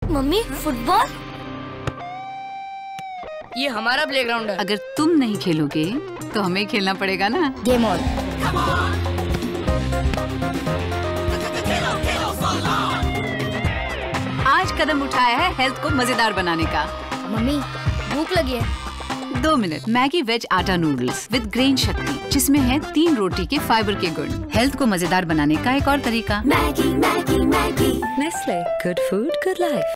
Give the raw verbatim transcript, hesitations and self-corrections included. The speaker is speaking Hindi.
Mummy football? ये हमारा प्लेग्राउंड है। अगर तुम नहीं खेलोगे तो हमें खेलना पड़ेगा ना। Game on. आज कदम उठाया है हेल्थ को मजेदार बनाने का। मम्मी भूख लगी है। दो मिनट। मैगी वेज आटा नूडल्स विद ग्रेन शक्ति, जिसमें है तीन रोटी के फाइबर के गुण। हेल्थ को मजेदार बनाने का एक और तरीका। Maggi Maggi Maggi Nestle, good food good life.